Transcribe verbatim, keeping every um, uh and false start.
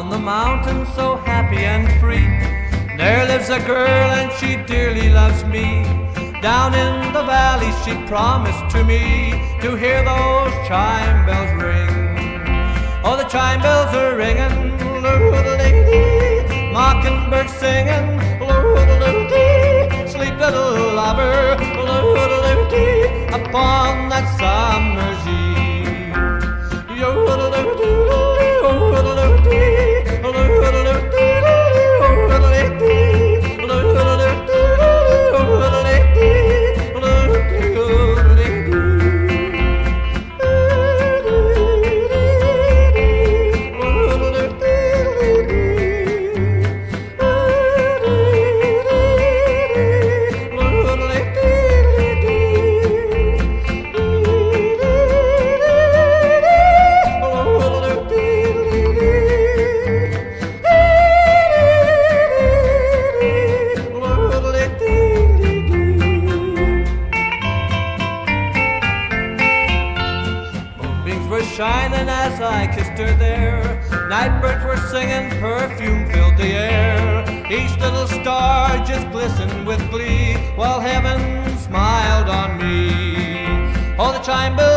on the mountain so happy and free. There lives a girl and she dearly loves me. Down in the valley she promised to me to hear those chime bells ring. Oh, the chime bells are ringing, loo-dee-dee, mockingbird singing, loo-dee-dee, sleep little lover, loo-dee-dee, upon that summer's eve. Yo-dee-dee-dee, loo-dee-dee, loo-dee-dee, shining as I kissed her there. Night birds were singing, perfume filled the air. Each little star just glistened with glee, while heaven smiled on me. Oh, the chime bells